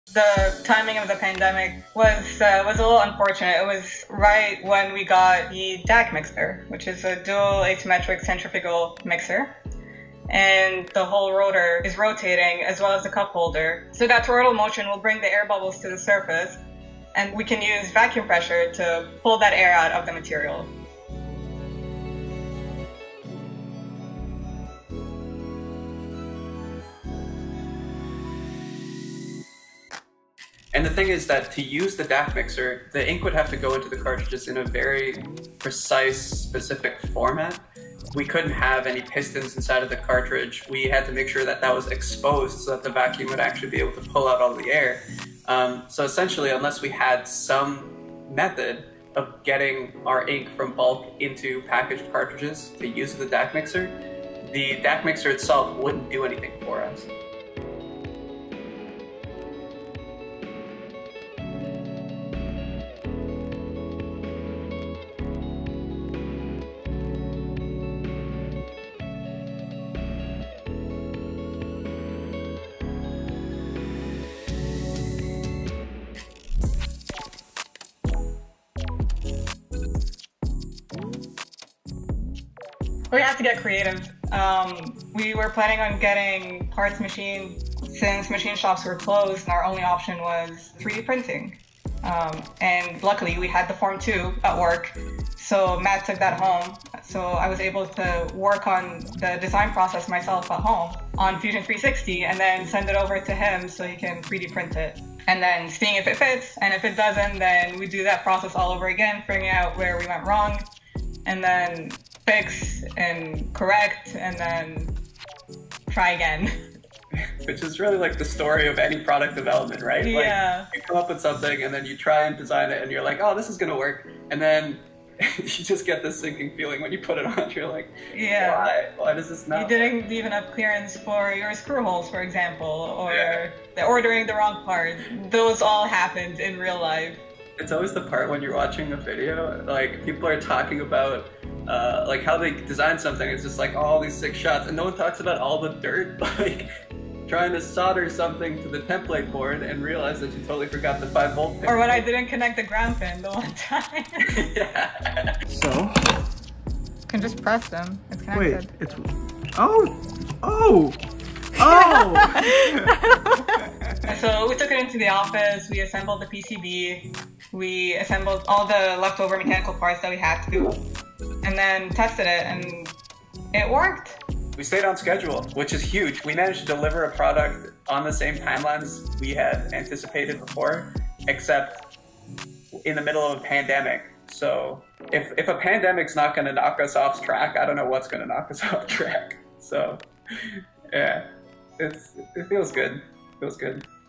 The timing of the pandemic was a little unfortunate. It was right when we got the DAC Mixer, which is a dual asymmetric centrifugal mixer. And the whole rotor is rotating as well as the cup holder. So that toroidal motion will bring the air bubbles to the surface, and we can use vacuum pressure to pull that air out of the material. And the thing is that to use the DAC mixer, the ink would have to go into the cartridges in a very precise, specific format. We couldn't have any pistons inside of the cartridge. We had to make sure that that was exposed so that the vacuum would actually be able to pull out all the air. So essentially, unless we had some method of getting our ink from bulk into packaged cartridges to use the DAC mixer, the DAC mixer itself wouldn't do anything for us. We had to get creative. We were planning on getting parts machined since machine shops were closed and our only option was 3D printing. And luckily we had the Form 2 at work, so Matt took that home. So I was able to work on the design process myself at home on Fusion 360 and then send it over to him so he can 3D print it. And then seeing if it fits, and if it doesn't, then we do that process all over again, figuring out where we went wrong, and then fix and correct and then try again. Which is really like the story of any product development, right? Yeah. Like, you come up with something and then you try and design it and you're like, oh, this is gonna work. And then you just get this sinking feeling when you put it on. You're like, yeah, why does this not You didn't even have clearance for your screw holes, for example, or ordering the wrong part. Those all happened in real life. It's always the part when you're watching a video, like people are talking about like how they design something. It's just like all these sick shots, and no one talks about all the dirt, like trying to solder something to the template board and realize that you totally forgot the 5-volt pin. Or when I didn't connect the ground pin the one time. Yeah. So? You can just press them. It's connected. Wait, it's... Oh! So we took it into the office, we assembled the PCB, we assembled all the leftover mechanical parts that we had to, and then tested it, and it worked. We stayed on schedule, which is huge. We managed to deliver a product on the same timelines we had anticipated before, except in the middle of a pandemic. So if a pandemic's not going to knock us off track, I don't know what's going to knock us off track. So yeah, it feels good. It feels good.